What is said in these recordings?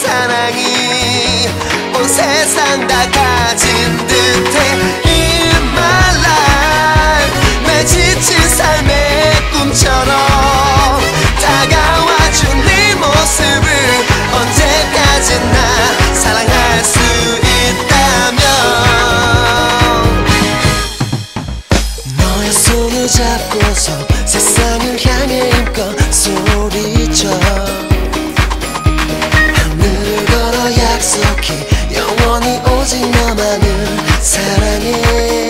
사랑이 온 세상 다 가진 듯해 In my life 내 지친 삶의 꿈처럼 다가와준 네 모습을 언제까지나 사랑할 수 있다면 너의 손을 잡고서 세상을 향해 힘껏 소리쳐 하늘을 걸어 약속해 영원히 오직 너만을 사랑해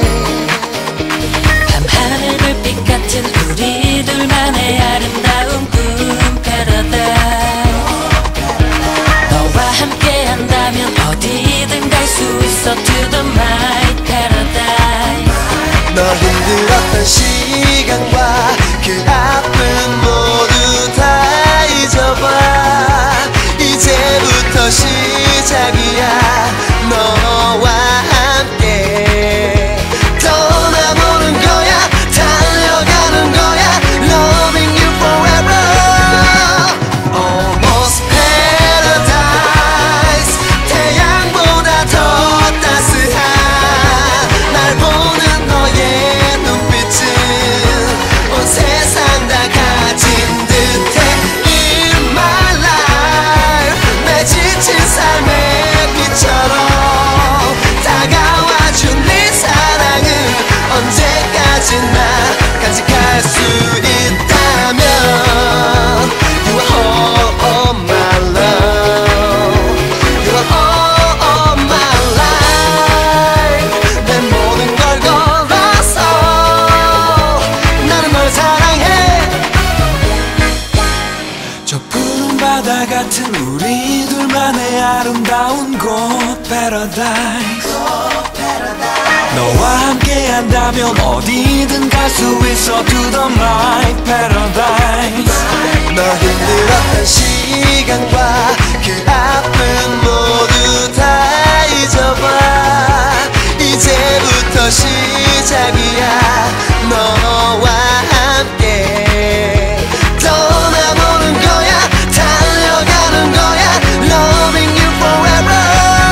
밤하늘 불빛 같은 우리들만의 아름다운 꿈 paradise 너와 함께 한다면 어디든 갈 수 있어 to the my paradise 널 힘들었던 시간과 그 아픔 모두 다 잊어봐 이제부터 시작이야 너와 함께 떠나보는 거야 달려가는 거야 Loving you forever Almost paradise 태양보다 더 따스한 날 보는 너의 눈빛은 온 세상 다 가진 듯해 In my life 내 지친 삶의 빛처럼 다가와준 네 사랑을 언제까지나 간직할 수 있다면 You are all my love You are all my life 내 모든 걸 걸어서 나는 널 사랑해 저 푸른 바다 같은 우리 둘만의 아름다운 곳 paradise 너와 함께 한다면 어디든 갈 수 있어 to the my paradise 너 힘들었던 시간과 그 아픔 모두 다 잊어봐 이제부터 시작이야 너와 함께 떠나보는 거야 달려가는 거야 Loving you forever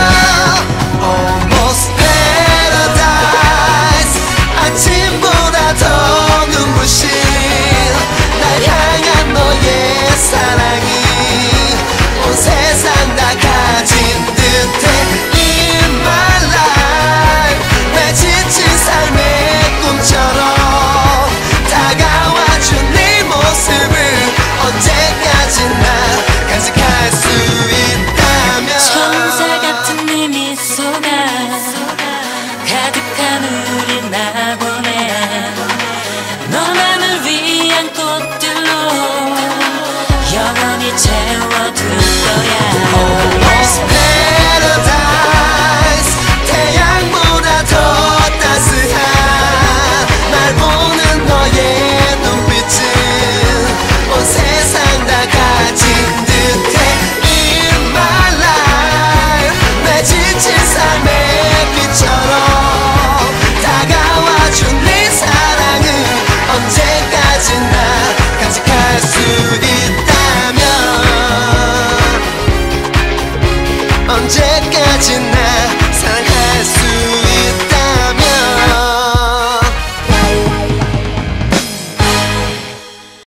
Almost paradise 아침보다 더 눈부신 날 향한 너의 사랑이 온 세상 다 가진 듯해 In my life 내 지친 삶의 꿈처럼 다가와준 네 모습을 언제까지나 간직할 수 있다면 천사 같은 네 미소가 가득한 우리 나 보내 너만을 위한 꽃들로 영원히 채워둘 거야 Almost paradise 태양보다 더 따스한 날 보는 너의 눈빛은 온 세상 다 가진 듯해 In my life 내 지친 삶의 빛처럼 다가와준 네 사랑을 언제까지나 간직할 수 있다면 언제까지나